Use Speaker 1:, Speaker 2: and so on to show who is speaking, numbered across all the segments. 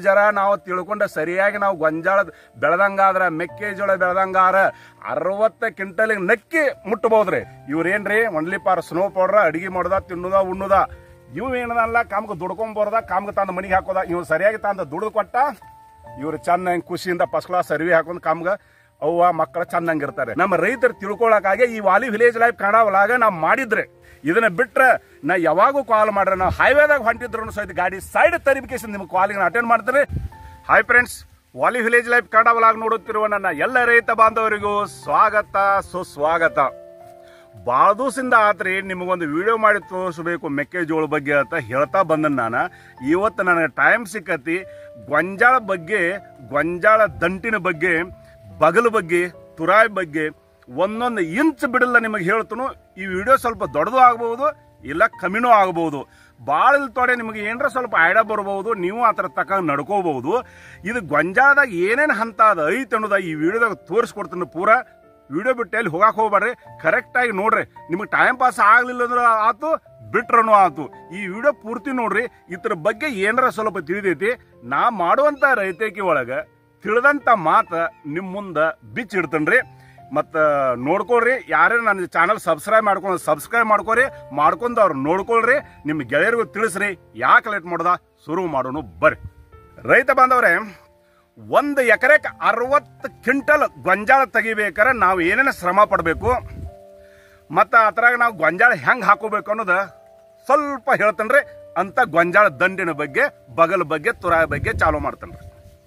Speaker 1: ಜರ ನಾವು ತಿಳ್ಕೊಂಡ ಸರಿಯಾಗಿ ನಾವು ಗೊಂಜಾಳ ಬೆಳೆದಂಗಾದ್ರ ಮೆಕ್ಕೆಜೋಳ ಬೆಳೆದಂಗಾರ 60 ಕ್ವಿಂಟಲಿಗೆ ನಕ್ಕಿ ಮುಟ್ಟಬಹುದ್ರಿ. ಇವ್ರೇನ್ರಿ ಒನ್ಲಿ ಪಾರ್ ಸ್ನೋ ಪೌಡರ್ ಅಡಿಗೆ ಮಾಡೋದ ತಿನ್ನುದ ಉಣ್ಣುದ ಇವ್ ಏನದಲ್ಲ ಕಾಮ್ಗೆ ದುಡ್ಕೊಂಡ್ ಬರೋದ ಕಾಮ್ಗೆ ತಂದ ಮನಿಗೆ ಹಾಕೋದ. ಇವ್ ಸರಿಯಾಗಿ ತಂದ ದುಡ್ದು ಕೊಟ್ಟ ಇವ್ರು ಚಂದ ಖುಷಿಯಿಂದ ಫಸ್ಟ್ ಕ್ಲಾಸ್ ಅರಿವಿ ಹಾಕೊಂಡ್ ಕಾಮ್ಗ ಅವ್ವ ಮಕ್ಕಳ ಚಂದಂಗಿರ್ತಾರೆ. ನಮ್ಮ ರೈತರು ತಿಳ್ಕೊಳಕಾಗೆ ಈ ವಾಲಿ ವಿಲೇಜ್ ಲೈಫ್ ಕನ್ನಡ ಒಳಗ ನಾವು ಮಾಡಿದ್ರೆ ಇದನ್ನ ಬಿಟ್ರೆ ನಾ ಯಾವಾಗೂ ಕಾಲ್ ಮಾಡ್ರೆ ನಾವು ಹೈವೇದಾಗ ಹೊಂಟಿದ್ರು ಸಹಿತ ಗಾಡಿ ಸೈಡ್ ತರಿಬಿಕೇಶನ್ ನಿಮ್ಗೆ ಕಾಲಿಗೆ ಅಟೆಂಡ್ ಮಾಡ್ತಾರೆ. Hi friends, Wali village life Kannada ಒಳಗ ನೋಡುತ್ತಿರುವ ನನ್ನ ಎಲ್ಲ ರೈತ ಬಾಂಧವರಿಗೂ ಸ್ವಾಗತ ಸುಸ್ವಾಗತ. ಭಾಳ ದಿವಸದಿಂದ ಆತ್ರಿ ನಿಮಗೊಂದು ವಿಡಿಯೋ ಮಾಡಿ ತೋರಿಸ್ಬೇಕು ಮೆಕ್ಕೆಜೋಳ ಬಗ್ಗೆ ಅಂತ ಹೇಳ್ತಾ ಬಂದನ್ ನಾನು. ಇವತ್ತು ನನಗೆ ಟೈಮ್ ಸಿಕ್ಕತಿ ಗೊಂಜಾಳ ಬಗ್ಗೆ, ಗೊಂಜಾಳ ದಂಟಿನ ಬಗ್ಗೆ, ಬಗಲ ಬಗ್ಗೆ, ತುರಾಯಿ ಬಗ್ಗೆ ಒಂದೊಂದು ಇಂಚ್ ಬಿಡಲ್ಲ ನಿಮಗೆ ಹೇಳ್ತನು. ಈ ವಿಡಿಯೋ ಸ್ವಲ್ಪ ದೊಡ್ಡದು ಆಗ್ಬಹುದು, ಇಲ್ಲ ಕಮ್ಮಿನೂ ಆಗಬಹುದು. ಭಾಳ ಇಲ್ತೋಡೆ ನಿಮಗೆ ಏನರ ಸ್ವಲ್ಪ ಐಡಿಯಾ ಬರ್ಬೋದು, ನೀವು ಆ ಥರ ತಕ್ಕ ನಡ್ಕೋಬಹುದು. ಇದು ಗೊಂಜಾಳದಾಗ ಏನೇನು ಹಂತ ಅದ ಐತೆ ಅನ್ನೋದ ಈ ವಿಡಿಯೋದಾಗ ತೋರಿಸ್ಕೊಡ್ತೀನಿ. ಪೂರಾ ವಿಡಿಯೋ ಬಿಟ್ಟು ಎಲ್ಲಿ ಹೋಗಕ್ಕೆ ಹೋಗ್ಬೇಡ್ರಿ, ಕರೆಕ್ಟಾಗಿ ನೋಡ್ರಿ. ನಿಮಗೆ ಟೈಮ್ ಪಾಸ್ ಆಗಲಿಲ್ಲ ಅಂದ್ರೆ ಆತು, ಬಿಟ್ರನು ಆತು. ಈ ವಿಡಿಯೋ ಪೂರ್ತಿ ನೋಡ್ರಿ. ಇದ್ರ ಬಗ್ಗೆ ಏನರ ಸ್ವಲ್ಪ ತಿಳಿದೈತಿ. ನಾ ಮಾಡುವಂತ ರೈತಕಿ ಒಳಗೆ ತಿಳಿದಂತ ಮಾತು ನಿಮ್ಮ ಮುಂದೆ ಬಿಚ್ಚಿಡ್ತೇನ್ರಿ. ಮತ್ತು ನೋಡ್ಕೊಳ್ರಿ. ಯಾರೇ ನನ್ನ ಚಾನಲ್ ಸಬ್ಸ್ಕ್ರೈಬ್ ಮಾಡ್ಕೊರಿ, ಮಾಡ್ಕೊಂಡು ಅವ್ರು ನೋಡ್ಕೊಳ್ರಿ. ನಿಮ್ಮ ಗೆಳೆಯರಿಗೂ ತಿಳಿಸ್ರಿ. ಯಾಕೆ ಲೇಟ್ ಮಾಡೋದ, ಶುರು ಮಾಡೋನು ಬರ್ರಿ. ರೈತ ಬಾಂಧವ್ರೆ, 1 ಎಕರೆಗೆ 60 ಕ್ವಿಂಟಲ್ ಗೊಂಜಾಳ ತೆಗಿಬೇಕಾರೆ ನಾವು ಏನೇನು ಶ್ರಮ ಪಡಬೇಕು ಮತ್ತು ಅದ್ರಾಗ ನಾವು ಗೊಂಜಾಳ ಹೆಂಗೆ ಹಾಕೋಬೇಕು ಅನ್ನೋದು ಸ್ವಲ್ಪ ಹೇಳ್ತೇನ್ರಿ. ಅಂತ ಗೊಂಜಾಳ ದಂಡಿನ ಬಗ್ಗೆ, ಬಗಲ ಬಗ್ಗೆ, ತುರಾಯಿ ಬಗ್ಗೆ ಚಾಲೂ ಮಾಡ್ತೇನ್ರಿ.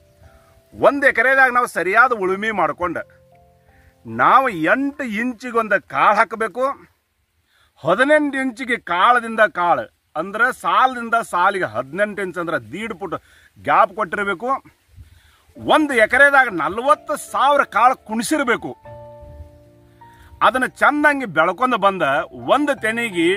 Speaker 1: 1 ಎಕರೆದಾಗ ನಾವು ಸರಿಯಾದ ಉಳುಮೆ ಮಾಡ್ಕೊಂಡು ನಾವು 8 ಇಂಚಿಗೊಂದು ಕಾಳು ಹಾಕಬೇಕು. 18 ಇಂಚಿಗೆ ಕಾಳದಿಂದ ಕಾಳು ಅಂದ್ರೆ ಸಾಲದಿಂದ ಸಾಲಿಗೆ 18 ಇಂಚ್ ಅಂದ್ರೆ 1.5 ಫುಟ್ ಗ್ಯಾಪ್ ಕೊಟ್ಟಿರಬೇಕು. 1 ಎಕರೆದಾಗ 40,000 ಕಾಳು ಕುಣಿಸಿರ್ಬೇಕು. ಅದನ್ನ ಚಂದಂಗಿ ಬೆಳ್ಕೊಂಡು ಬಂದ ಒಂದು ತೆನಿಗೆ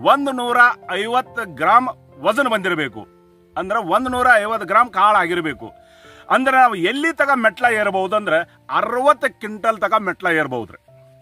Speaker 1: 150 ಗ್ರಾಮ್ ವಜನ್ ಬಂದಿರಬೇಕು. ಅಂದ್ರೆ 150 ಗ್ರಾಮ್ ಕಾಳು ಆಗಿರ್ಬೇಕು. ಅಂದ್ರೆ ನಾವು ಎಲ್ಲಿ ತಗ ಮೆಟ್ಲ ಏರಬಹುದು ಅಂದ್ರೆ 60 ಕ್ವಿಂಟಲ್ ತಗ ಮೆಟ್ಲ ಏರ್ಬಹುದ್ರಿ.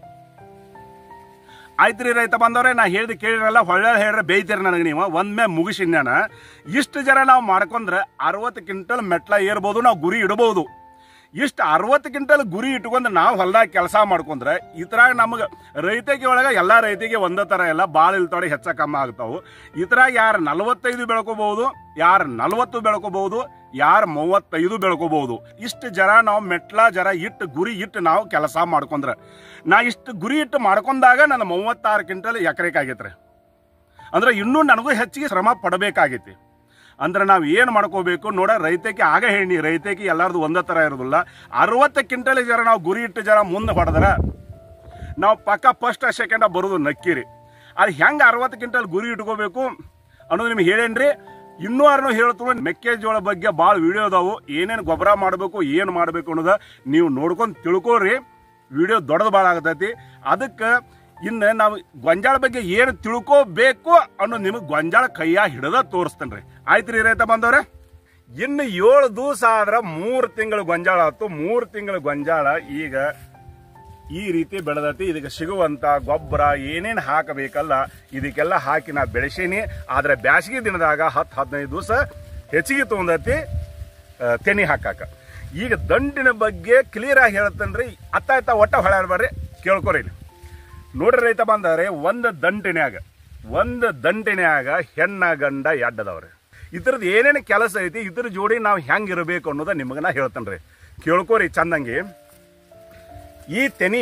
Speaker 1: ಆಯ್ತ್ರಿ ರೈತ ಬಂದವ್ರೆ, ನಾ ಹೇಳ್ದು ಕೇಳಿರಲ್ಲ, ಹೊಳ್ಳೆ ಹೇಳ್ರೆ ಬೇಯ್ತೀರಿ ನನಗೆ ನೀವು. ಒಮ್ಮೆ ಮುಗಿಸಿನ್ಯಾನ ಇಷ್ಟು ಜನ ನಾವು ಮಾಡ್ಕೊಂಡ್ರೆ 60 ಕ್ವಿಂಟಲ್ ಮೆಟ್ಲ ಏರ್ಬೋದು, ನಾವು ಗುರಿ ಇಡಬಹುದು. ಇಷ್ಟು 60 ಕ್ವಿಂಟಲ್ ಗುರಿ ಇಟ್ಕೊಂಡು ನಾವು ಹೊಲದಾಗ ಕೆಲಸ ಮಾಡ್ಕೊಂಡ್ರೆ ಇದ್ರಾಗ ನಮಗೆ ರೈತಗೆ ಒಳಗೆ ಎಲ್ಲ ರೈತಿಗೆ ಒಂದೇ ಥರ ಎಲ್ಲ ಭಾಳ ಇಲ್ತಾಡಿ ಹೆಚ್ಚ ಕಮ್ಮಿ ಆಗ್ತಾವು. ಇದ್ರಾಗ ಯಾರು 45 ಬೆಳ್ಕೋಬಹುದು, ಯಾರು 40 ಬೆಳ್ಕೋಬಹುದು, ಯಾರು 35 ಬೆಳ್ಕೋಬಹುದು. ಇಷ್ಟು ಜರ ನಾವು ಮೆಟ್ಲ ಜರ ಇಟ್ಟು ಗುರಿ ಇಟ್ಟು ನಾವು ಕೆಲಸ ಮಾಡ್ಕೊಂಡ್ರೆ, ನಾ ಇಷ್ಟು ಗುರಿ ಇಟ್ಟು ಮಾಡ್ಕೊಂಡಾಗ ನನ್ನ 36 ಕ್ವಿಂಟಲ್ ಎಕರೆಗೆ ಆಗೈತ್ರಿ. ಅಂದ್ರೆ ಇನ್ನೂ ನನಗೂ ಹೆಚ್ಚಿಗೆ ಶ್ರಮ ಪಡಬೇಕಾಗೈತಿ. ಅಂದ್ರೆ ನಾವು ಏನು ಮಾಡ್ಕೋಬೇಕು ನೋಡ, ರೈತಕ್ಕೆ ಆಗ ಹೇಳಿ ರೈತಕ್ಕೆ ಎಲ್ಲರದು ಒಂದೇ ಥರ ಇರೋದಿಲ್ಲ. 60 ಕ್ವಿಂಟಲ್ ಜರ ನಾವು ಗುರಿ ಇಟ್ಟು ಜರ ಮುಂದೆ ಹೊಡೆದ್ರೆ ನಾವು ಪಕ್ಕ ಫಸ್ಟ್ ಸೆಕೆಂಡ ಬರೋದು ನಕ್ಕಿರಿ. ಅದು ಹೆಂಗೆ 60 ಕ್ವಿಂಟಲ್ ಗುರಿ ಇಟ್ಕೋಬೇಕು ಅನ್ನೋದು ನಿಮ್ಗೆ ಹೇಳೇನ್ರಿ. ಇನ್ನೂ ಯಾರನ್ನೂ ಹೇಳ್ತು ಮೆಕ್ಕೆಜೋಳ ಬಗ್ಗೆ ಭಾಳ ವಿಡಿಯೋ ಅದಾವು. ಏನೇನು ಗೊಬ್ಬರ ಮಾಡಬೇಕು, ಏನು ಮಾಡಬೇಕು ಅನ್ನೋದ ನೀವು ನೋಡ್ಕೊಂಡು ತಿಳ್ಕೊಳ್ರಿ. ವಿಡಿಯೋ ದೊಡ್ಡದು ಭಾಳ ಆಗತೈತಿ. ಅದಕ್ಕೆ ಇನ್ನು ನಾವು ಗೊಂಜಾಳ ಬಗ್ಗೆ ಏನು ತಿಳ್ಕೋಬೇಕು ಅನ್ನೋದು ನಿಮಗೆ ಗೊಂಜಾಳ ಕೈಯ ಹಿಡಿದ ತೋರಿಸ್ತೇನೆ ರೀ. ಆಯ್ತು ರೀ ರೈತ ಬಂದವ್ರೆ, ಇನ್ನು 7 ದಿವಸ ಆದ್ರೆ 3 ತಿಂಗಳು ಗೊಂಜಾಳ ಆಯ್ತು. 3 ತಿಂಗಳು ಗೊಂಜಾಳ ಈಗ ಈ ರೀತಿ ಬೆಳೆದೈತಿ. ಇದಕ್ಕೆ ಸಿಗುವಂತ ಗೊಬ್ಬರ ಏನೇನು ಹಾಕಬೇಕಲ್ಲ ಇದಕ್ಕೆಲ್ಲ ಹಾಕಿ ನಾ ಬೆಳೆಸೀನಿ. ಆದ್ರೆ ಬ್ಯಾಸಿಗೆ ದಿನದಾಗ 10-15 ದಿವಸ ಹೆಚ್ಚಿಗೆ ತೊಗೊಂಡೈತಿ ತೆನಿ ಹಾಕಾಕ. ಈಗ ದಂಟಿನ ಬಗ್ಗೆ ಕ್ಲಿಯರ್ ಆಗಿ ಹೇಳ್ತೇನ್ರಿ. ಅತ್ತ ಒಟ್ಟ ಹೊಳಾಡ್ಬೇಡ್ರಿ, ಕೇಳ್ಕೊರಿ. ನೋಡ್ರಿ ರೈತ ಬಂದವ್ರೆ, ಒಂದು ದಂಟಿನ್ಯಾಗ ಹೆಣ್ಣ ಗಂಡ ಎಡ್ಡದವ್ರಿ. ಇದ್ರದ್ದು ಏನೇನು ಕೆಲಸ ಐತಿ, ಇದ್ರ ಜೋಡಿ ನಾವು ಹೆಂಗೆ ಇರಬೇಕು ಅನ್ನೋದ ನಿಮಗೆ ನಾ ಹೇಳ್ತೇನ್ರಿ. ಕೇಳ್ಕೊರಿ ಚಂದಂಗಿ. ಈ ತೆನಿ,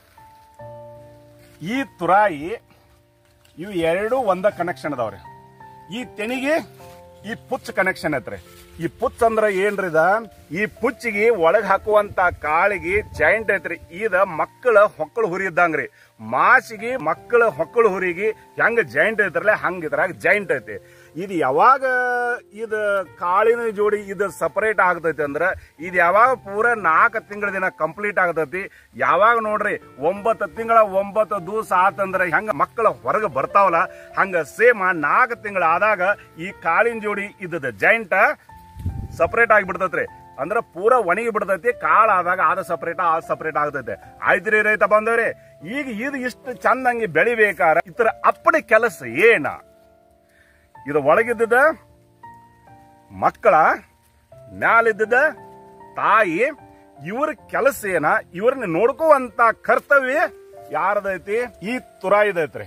Speaker 1: ಈ ತುರಾಯಿ ಇವು ಎರಡೂ ಒಂದ ಕನೆಕ್ಷನ್ ಅದಾವ್ರಿ. ಈ ತೆನಿಗೆ ಈ ಪುಚ್ಚ ಕನೆಕ್ಷನ್ ಐತ್ರಿ. ಈ ಪುಚ್ಚ ಅಂದ್ರೆ ಏನ್ರಿದ, ಈ ಪುಚ್ಚಿಗೆ ಒಳಗೆ ಹಾಕುವಂತ ಕಾಳಿಗೆ ಜಾಯಿಂಟ್ ಐತ್ರಿ. ಇದ ಮಕ್ಕಳ ಹೊಕ್ಕಳು ಹುರಿ ಇದ್ದಂಗ್ರಿ. ಮಾಸಿಗೆ ಮಕ್ಕಳ ಹೊಕ್ಕಳು ಹುರಿಗೆ ಹೆಂಗ ಜಾಯಿಂಟ್ ಐತ್ರಲ್ಲ ಹಂಗ ಇದ್ರಾಗ ಜಾಯಿಂಟ್ ಐತಿ. ಇದು ಯಾವಾಗ ಇದು ಕಾಳಿನ ಜೋಡಿ ಇದು ಸಪರೇಟ್ ಆಗ್ತೈತಿ ಅಂದ್ರೆ ಇದು ಯಾವಾಗ ಪೂರ 4 ತಿಂಗಳ ದಿನ ಕಂಪ್ಲೀಟ್ ಆಗ್ತೈತಿ. ಯಾವಾಗ ನೋಡ್ರಿ 9 ತಿಂಗಳ 9 ದಿವಸ ಆತಂದ್ರೆ ಹೆಂಗ ಮಕ್ಕಳ ಹೊರಗೆ ಬರ್ತಾವಲ್ಲ ಹಂಗ ಸೇಮ್ 4 ತಿಂಗಳ ಆದಾಗ ಈ ಕಾಳಿನ ಜೋಡಿ ಇದ್ದದ ಜಾಯಿಂಟ್ ಸಪರೇಟ್ ಆಗಿಬಿಡ್ತೈತ್ರಿ. ಅಂದ್ರೆ ಪೂರ ಒಣಗಿ ಬಿಡ್ತೈತಿ. ಕಾಳು ಆದಾಗ ಅದ ಸಪರೇಟ್ ಆಗ್ತೈತೆ. ಆಯ್ತ್ರಿ ರೈತ ಬಂದವ್ರಿ, ಈಗ ಇದು ಇಷ್ಟು ಚಂದಂಗಿ ಬೆಳಿಬೇಕಾರ ಇತರ ಅಪ್ಪಡಿ ಕೆಲಸ ಏನ, ಇದು ಒಳಗಿದ್ದ ಮಕ್ಕಳ ಮ್ಯಾಲಿದ್ದ ತಾಯಿ ಇವ್ರ ಕೆಲಸ ಏನ, ಇವ್ರನ್ನ ನೋಡ್ಕೋವಂತ ಕರ್ತವ್ಯ ಯಾರದೈತಿ? ಈ ತುರಾಯಿದೈತ್ರಿ.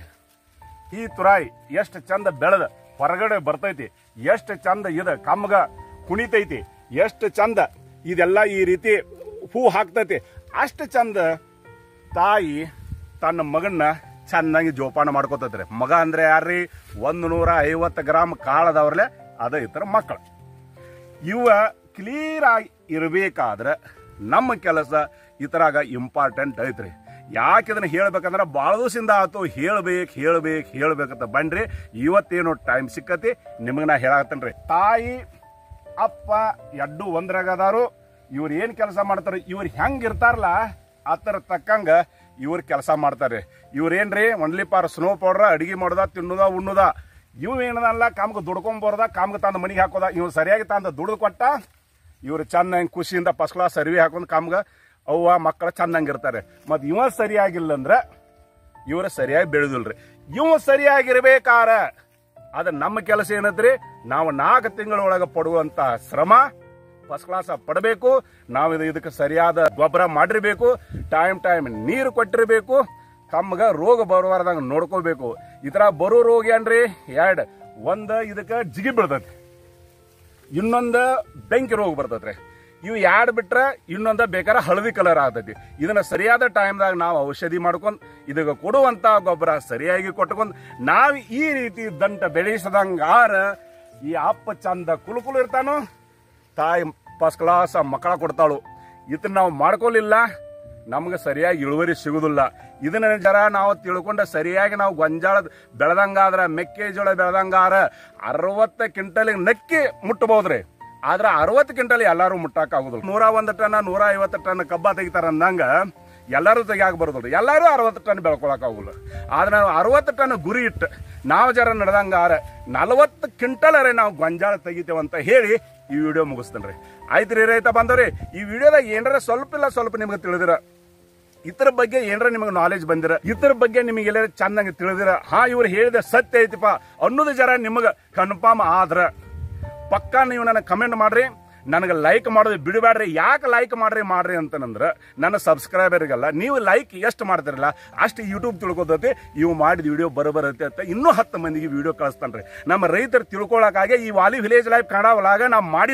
Speaker 1: ಈ ತುರಾಯಿ ಎಷ್ಟು ಚಂದ ಬೆಳೆದ ಹೊರಗಡೆ ಬರ್ತೈತಿ, ಎಷ್ಟು ಚಂದ ಇದ ಕಮ್ಗ ಕುಣಿತೈತಿ, ಎಷ್ಟು ಚಂದ ಇದೆಲ್ಲ ಈ ರೀತಿ ಹೂ ಹಾಕ್ತೈತಿ. ಅಷ್ಟು ಚಂದ ತಾಯಿ ತನ್ನ ಮಗನ್ನ ಚೆನ್ನಾಗಿ ಜೋಪಾನ ಮಾಡ್ಕೋತೈತ್ರಿ. ಮಗ ಅಂದ್ರೆ ಯಾರ್ರಿ? 150 ಗ್ರಾಮ್ ಕಾಳದವ್ರಲೆ ಅದ ಇತರ ಮಕ್ಕಳು. ಇವ ಕ್ಲಿಯರ್ ಆಗಿ ಇರಬೇಕಾದ್ರೆ ನಮ್ಮ ಕೆಲಸ ಇತರಾಗ ಇಂಪಾರ್ಟೆಂಟ್ ಐತ್ರಿ. ಯಾಕೆ ಇದನ್ನ ಹೇಳ್ಬೇಕಂದ್ರೆ ಭಾಳ ದಿವಸದಿಂದ ಆತು ಹೇಳ್ಬೇಕಂತ ಬನ್ರಿ. ಇವತ್ತೇನು ಟೈಮ್ ಸಿಕ್ಕತಿ ನಿಮಗೆ ನಾ ಹೇಳತ್ತೇನ್ರಿ. ತಾಯಿ ಅಪ್ಪ ಎಡ್ಡು ಒಂದ್ರಾಗದಾರು. ಇವ್ರು ಏನ್ ಕೆಲಸ ಮಾಡ್ತಾರೆ, ಇವ್ರು ಹೆಂಗ್ ಇರ್ತಾರಲ್ಲ ಅತರ ತಕ್ಕಂಗ ಇವ್ರ ಕೆಲಸ ಮಾಡ್ತಾರೆ. ಇವ್ರೇನ್ರಿ ಒನ್ಲಿ ಪಾರ್ ಸ್ನೋ ಪೌಡ್ರ ಅಡಿಗೆ ಮಾಡೋದ, ತಿನ್ನೋದ, ಉಣ್ಣೋದ. ಇವ್ ಏನದಲ್ಲ ಕಾಮ್ಗ ದುಡ್ಕೊಂಡ್ ಬರೋದ, ಕಾಮ್ಗ ತಂದ ಮನಿಗೆ ಹಾಕೋದ. ಇವ್ ಸರಿಯಾಗಿ ತಂದ ದುಡ್ದು ಕೊಟ್ಟ ಇವ್ರು ಚೆನ್ನಾಗಿ ಖುಷಿಯಿಂದ ಫಸ್ಟ್ ಕ್ಲಾಸ್ ಅರಿವಿ ಹಾಕೊಂಡ್ ಕಾಮ್ಗ ಅವ್ವ ಮಕ್ಕಳು ಚೆನ್ನಾಗಿರ್ತಾರೆ. ಮತ್ ಇವ ಸರಿಯಾಗಿಲ್ಲ ಅಂದ್ರ ಇವ್ರ ಸರಿಯಾಗಿ ಬೆಳೆದಿಲ್ರಿ. ಇವ ಸರಿಯಾಗಿರ್ಬೇಕಾರ ಅದ ನಮ್ಮ ಕೆಲಸ ಏನತ್ರಿ? ನಾವು 4 ತಿಂಗಳೊಳಗ ಪಡುವಂತ ಶ್ರಮ ಫಸ್ಟ್ ಕ್ಲಾಸ್ ಪಡಬೇಕು. ನಾವು ಇದಕ್ಕೆ ಸರಿಯಾದ ಗೊಬ್ಬರ ಮಾಡಿರ್ಬೇಕು, ಟೈಮ್ ನೀರು ಕೊಟ್ಟಿರ್ಬೇಕು, ತಮ್ಗ ರೋಗ ಬರುವಾರದಂಗ ನೋಡ್ಕೋಬೇಕು. ಈ ತರ ಬರೋ ರೋಗ ಏನ್ರಿ? ಒಂದ್ ಇದಕ್ಕ ಜಿಗಿ ಬೀಳ್ತೈತಿ, ಇನ್ನೊಂದ ಬೆಂಕಿ ರೋಗ ಬರ್ತೈತ್ರಿ. ಇವು ಬಿಟ್ರ ಇನ್ನೊಂದ ಬೇಕಾದ್ರೆ ಹಳದಿ ಕಲರ್ ಆಗ್ತೈತಿ. ಇದನ್ನ ಸರಿಯಾದ ಟೈಮ್ದಾಗ ನಾವು ಔಷಧಿ ಮಾಡ್ಕೊಂಡ್ ಇದಕ್ಕೆ ಕೊಡುವಂತ ಗೊಬ್ಬರ ಸರಿಯಾಗಿ ಕೊಟ್ಕೊಂಡ್ ನಾವ್ ಈ ರೀತಿ ದಂಟ ಬೆಳೆಸದಂಗಾರ ಈ ಅಪ್ಪ ಚಂದ ಕುಲು ಇರ್ತಾನು, ತಾಯಿ ಫಸ್ಟ್ ಕ್ಲಾಸ್ ಮಕ್ಕಳ ಕೊಡ್ತಾಳು. ಇದನ್ನ ನಾವು ಮಾಡ್ಕೊಲಿಲ್ಲ ನಮ್ಗೆ ಸರಿಯಾಗಿ ಇಳುವರಿ ಸಿಗುದಿಲ್ಲ. ಇದನ್ನ ಜರ ನಾವು ತಿಳ್ಕೊಂಡ ಸರಿಯಾಗಿ ನಾವು ಗೊಂಜಾಳ ಬೆಳೆದಂಗಾದ್ರ, ಮೆಕ್ಕೆಜೋಳ ಬೆಳೆದಂಗಾರ 60 ಕ್ವಿಂಟಲಿಗೆ ನಕ್ಕಿ ಮುಟ್ಟಬಹುದ್ರಿ. ಆದ್ರ 60 ಕ್ವಿಂಟಲ್ ಎಲ್ಲಾರು ಮುಟ್ಟಾಕ ಆಗುದಿಲ್ಲ. 101 ಟನ್ 150 ಟನ್ ಕಬ್ಬ ತೆಗಿತಾರ ಅಂದಂಗ ಎಲ್ಲಾರು ತೆಗಿಯಾಕ ಬರೋದಿಲ್ಲ. ಎಲ್ಲಾರು 60 ಟನ್ ಬೆಳ್ಕೊಳಕ್ ಆಗುಲ್ಲ. ಆದ್ರೆ ನಾವು 60 ಟನ್ ಗುರಿ ಇಟ್ಟು ನಾವು ಜರ ನಡೆದಂಗಾರ 40 ಕ್ವಿಂಟಲ್ ನಾವು ಗೊಂಜಾಳ ತೆಗಿತೇವಂತ ಹೇಳಿ ಈ ವಿಡಿಯೋ ಮುಗಿಸ್ತೇನ್ರಿ. ಆಯ್ತ್ರಿ ರೈತ ಬಂದವ್ರಿ, ಈ ವಿಡಿಯೋದಾಗ ಏನಾರ ಸ್ವಲ್ಪ ನಿಮ್ಗೆ ತಿಳಿದಿರ, ಇತರ ಬಗ್ಗೆ ಏನಾರ ನಿಮಗೆ ನಾಲೆಜ್ ಬಂದಿರ, ಇತರ ಬಗ್ಗೆ ನಿಮಗೆ ಎಲ್ಲ ಚೆನ್ನಾಗಿ ತಿಳಿದಿರ, ಇವ್ರು ಹೇಳಿದ ಸತ್ಯ ಐತಿಪ್ಪ ಅನ್ನೋದು ಜರ ನಿಮಗೆ ಕನ್ಫರ್ಮ್ ಆದ್ರ ಪಕ್ಕಾ ನೀವು ನನಗೆ ಕಮೆಂಟ್ ಮಾಡ್ರಿ. ನನಗೆ ಲೈಕ್ ಮಾಡೋದು ಬಿಡಬೇಡ್ರಿ. ಯಾಕೆ ಲೈಕ್ ಮಾಡ್ರಿ ಅಂತಂದ್ರೆ ನನ್ನ ಸಬ್ಸ್ಕ್ರೈಬರ್ಗೆಲ್ಲ ನೀವು ಲೈಕ್ ಎಷ್ಟು ಮಾಡ್ತಿರಲ್ಲ ಅಷ್ಟು ಯೂಟ್ಯೂಬ್ ತಿಳ್ಕೊತೈತಿ. ಇವು ಮಾಡಿದ ವಿಡಿಯೋ ಬರಬರುತ್ತೆ ಅಂತ ಇನ್ನೂ 10 ಮಂದಿಗೆ ವಿಡಿಯೋ ಕಳಿಸ್ತಾನ್ರಿ. ನಮ್ಮ ರೈತರು ತಿಳ್ಕೊಳಕ್ಕಾಗೆ ಈ ವಾಲಿ ವಿಲೇಜ್ ಲೈಫ್ ಕನ್ನಡ ಒಳಗ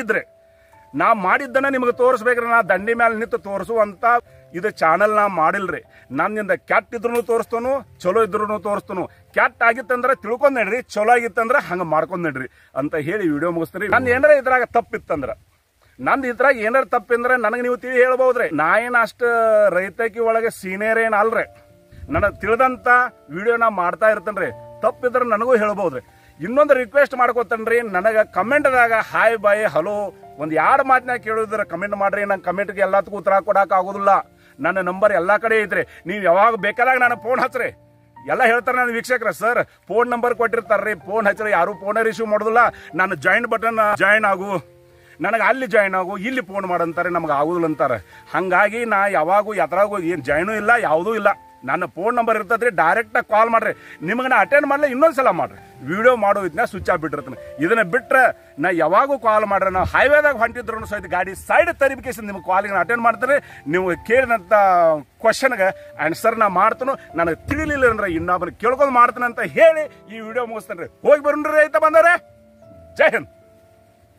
Speaker 1: ನಾ ಮಾಡಿದ್ದನ್ನ ನಿಮಗೆ ತೋರಿಸ್ಬೇಕ್ರಿ. ನಾ ದಂಡಿ ಮೇಲೆ ನಿಂತು ತೋರಿಸುವಂತ ಇದು ಚಾನಲ್ ನಾ ಮಾಡಿಲ್ರಿ. ನನ್ನಿಂದ ಕೆಟ್ಟ ಇದ್ರು ತೋರಿಸ್ತನು, ಚಲೋ ಇದ್ರು ತೋರಿಸ್ತನು. ಕೆಟ್ಟ ಆಗಿತ್ತಂದ್ರೆ ತಿಳ್ಕೊಂಡ್ ನಡ್ರಿ, ಚಲೋ ಆಗಿತ್ತಂದ್ರೆ ಹಂಗ ಮಾಡ್ಕೊಂಡ್ ನಡ್ರಿ ಅಂತ ಹೇಳಿ ವಿಡಿಯೋ ಮುಗಿಸ್ತೀರಿ. ನನ್ ಏನಾರ ಇದ್ರಾಗ ತಪ್ಪಿತ್ತಂದ್ರ, ನಂದು ಇದ್ರಾಗ ಏನಾರ ತಪ್ಪಿಂದ್ರೆ ನನಗೆ ನೀವು ತಿಳಿ ಹೇಳ್ಬಹುದ್ರಿ. ನಾ ಏನ್ ಅಷ್ಟ ರೈತಕಿ ಒಳಗೆ ಸೀನಿಯರ್ ಏನ್ ಅಲ್ರಿ. ನನಗೆ ತಿಳಿದಂತ ವಿಡಿಯೋ ನಾ ಮಾಡ್ತಾ ಇರ್ತೇನ್ರಿ. ತಪ್ಪಿದ್ರೆ ನನಗೂ ಹೇಳ್ಬಹುದ್ರಿ. ಇನ್ನೊಂದು ರಿಕ್ವೆಸ್ಟ್ ಮಾಡ್ಕೋತೇನ್ರಿ, ನನಗೆ ಕಮೆಂಟ್ದಾಗ ಹಾಯ್ ಬಾಯ್ ಹಲೋ ಒಂದ್ 2 ಮಾತನಾಗ ಕೇಳಿದ್ರೆ ಕಮೆಂಟ್ ಮಾಡ್ರಿ. ನಂಗೆ ಕಮೆಂಟ್ಗೆ ಎಲ್ಲದಕ್ಕೂ ಉತ್ತರ ಕೊಡಕ್ ಆಗುದಿಲ್ಲ. ನನ್ನ ನಂಬರ್ ಎಲ್ಲಾ ಕಡೆ ಐತ್ರಿ. ನೀವು ಯಾವಾಗ ಬೇಕಾದಾಗ ನಾನು ಫೋನ್ ಹಚ್ಚ್ರಿ. ಎಲ್ಲ ಹೇಳ್ತಾರೆ ನನ್ನ ವೀಕ್ಷಕರ, ಸರ್ ಫೋನ್ ನಂಬರ್ ಕೊಟ್ಟಿರ್ತಾರ್ರಿ, ಫೋನ್ ಹಚ್ಚ್ರಿ. ಯಾರು ಫೋನ್ ರಿಸೀವ್ ಮಾಡೋದಿಲ್ಲ. ನಾನು ಜಾಯಿನ್ ಆಗು, ನನಗೆ ಅಲ್ಲಿ ಜಾಯಿನ್ ಆಗು, ಇಲ್ಲಿ ಫೋನ್ ಮಾಡಂತಾರೆ, ನಮ್ಗೆ ಆಗುದಿಲ್ಲ ಅಂತಾರೆ. ಹಂಗಾಗಿ ನಾ ಯಾವಾಗೂ ಯಾತ್ರಾಗೂ ಏನು ಜಾಯಿನೂ ಇಲ್ಲ, ಯಾವುದೂ ಇಲ್ಲ. ನನ್ನ ಫೋನ್ ನಂಬರ್ ಇರ್ತದ್ರಿ, ಡೈರೆಕ್ಟಾಗಿ ಕಾಲ್ ಮಾಡ್ರಿ. ನಿಮಗೆ ನಾ ಅಟೆಂಡ್ ಮಾಡಲಿ, ಇನ್ನೊಂದ್ಸಲ ಮಾಡ್ರಿ. ವಿಡಿಯೋ ಮಾಡೋ ಇದನ್ನ ಸ್ವಿಚ್ ಆಫ್ ಬಿಟ್ಟಿರ್ತೀನಿ. ಇದನ್ನ ಬಿಟ್ರೆ ನಾ ಯಾವಾಗೂ ಕಾಲ್ ಮಾಡ್ರಿ. ನಾವು ಹೈವೇದಾಗ ಹೊಂಟಿದ್ರು ಸಹಿತ ಗಾಡಿ ಸೈಡ್ ತರಿಬಿಕೇಶನ್ ನಿಮ್ಗೆ ಕಾಲಿಗೆ ನಾ ಅಟೆಂಡ್ ಮಾಡ್ತೀನಿ. ನೀವು ಕೇಳಿದಂಥ ಕ್ವಶನ್ಗೆ ಆನ್ಸರ್ ನಾ ಮಾಡ್ತೀನಿ. ನನಗೆ ತಿಳಿಲಿಲ್ಲ ಅಂದ್ರೆ ಇನ್ನೊಬ್ಬನ ಕೇಳ್ಕೊಂಡು ಮಾಡ್ತೀನಿ ಅಂತ ಹೇಳಿ ಈ ವಿಡಿಯೋ ಮುಗಿಸ್ತೇನೆ. ಹೋಗಿ ಬರ್ರಿ ರೈತ ಬಂದವ್ರೆ. ಜೈ ಹಿಂದ್.